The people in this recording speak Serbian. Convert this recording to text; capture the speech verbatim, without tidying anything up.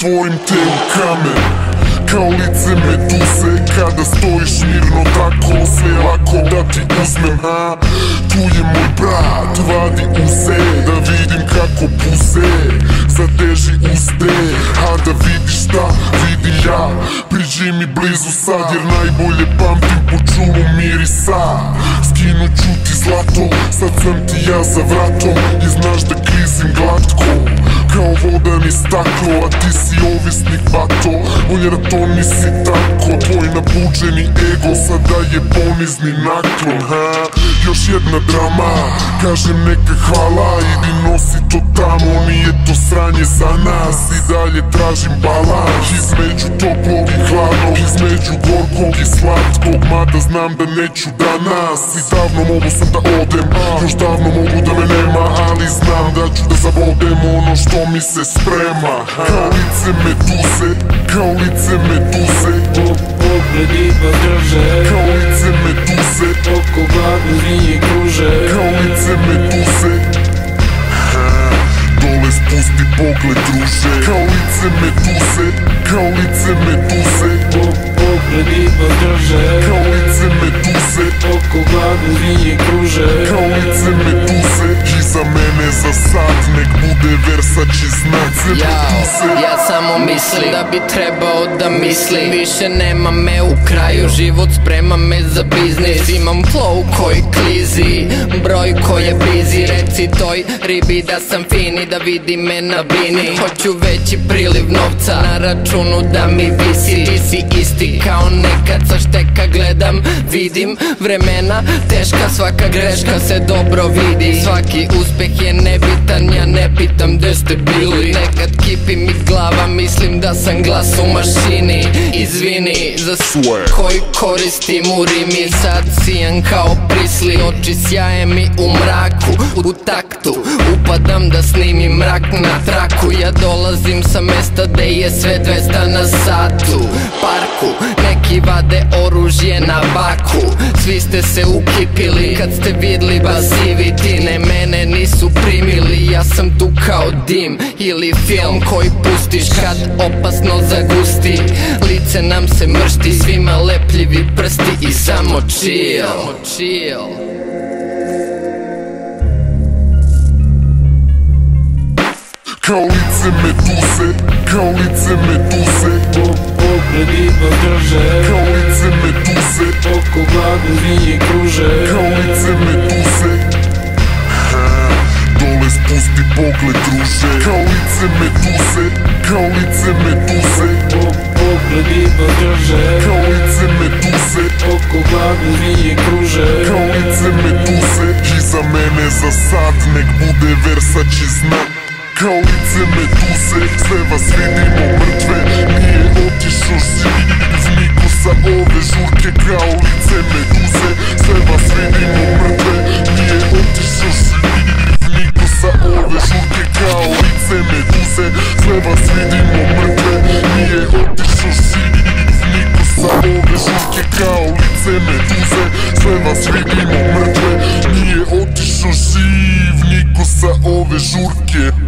pretvorim te u kamen, kao lice meduze. Kada stojiš mirno tako, sve je lako da ti uzmem, ha? Tu je moj brat, vadi uze, da vidim kako puze zateži uste, a da vidiš šta vidim ja. Priđi mi blizu sad, jer najbolje pamtim po čulu mirisa. Skinut ću ti zlato, sad sam ti ja za vratom i znaš da klizim glatko kao voda ni staklo, a ti si ovisnik bato. Bolje da to nisi tako, tvoj nabuđeni ego sada je ponizni naklon, ha? Još jedna drama, kažem neka hvala, idi nosi to tamo, nije to sranje za nas. I dalje tražim balans između toplog i hladnog, između gorkog i slatkog, mada znam da neću danas. I davno mogu sam da odem, još davno mogu da me nema, ali znam da ću da zavodem ono što mi se sprema. Kao lice meduze, kao lice meduze, pogledi pa drže, kao lice meduze, oko glavu zmije kruže, kao lice meduze. Dole spusti pogled druže, kao lice meduze, kao lice meduze, pogledi pa drže, kao lice meduze, oko glavu zmije kruže, kao lice meduze. Iza mene za sad nek bude Versace znak za meduze. Ja samo mislim da bi trebao da mislim, više nema me u kraju, život sprema me za biznis. Imam flow koji klizi, broj koji je busy, reci toj ribi da sam fini, da vidi me na bini. Hoću veći priliv novca na računu da mi visi, ti si isti kao nekad, sa šteka gledam, vidim vremena teška, svaka greška se dobro vidi. Svaki uspeh je nebitan, ja ne pitam gde ste bili. Nekad kipi mi glava, mislim da sam glas u mašini. Izvini za sve koji koristim u rimi, sad sijan kao prisli, oči sjaje mi u mraku. U taktu upadam da snimim mrak na traku, ja dolazim sa mesta gde je sve dvesta na satu. Parku, neki vade oružje na baku, svi ste se ukipili kad ste vidli basivi. Tine mene nisu primili, ja sam tu kao dim ili film koji pustiš kad opasno zagusti. Lice nam se mršti, svima lepljivi prsti i samo chill. Kao lice meduze, kao lice meduze, pogledi pa drže, kao lice meduze, oko glavu zmije kruže, kao lice meduze. Dole spusti pogled druže, kao lice meduze, kao lice meduze, pogledi pa drže, kao lice meduze, oko glavu zmije kruže, kao lice meduze. Iza mene za sad nek bude Versace znak, kao lice meduze. Sve vas vidimo mrtve, nije otišao živ niko sa ove žurke, kao lice meduze. Sve vas vidimo mrtve, nije otišao živ niko sa ove žurke, kao lice meduze. Sve vas vidimo mrtve, nije otišao živ niko sa ove žurke, kao lice meduze. Sve vas vidimo mrtve, nije otišao živ niko sa ove žurke.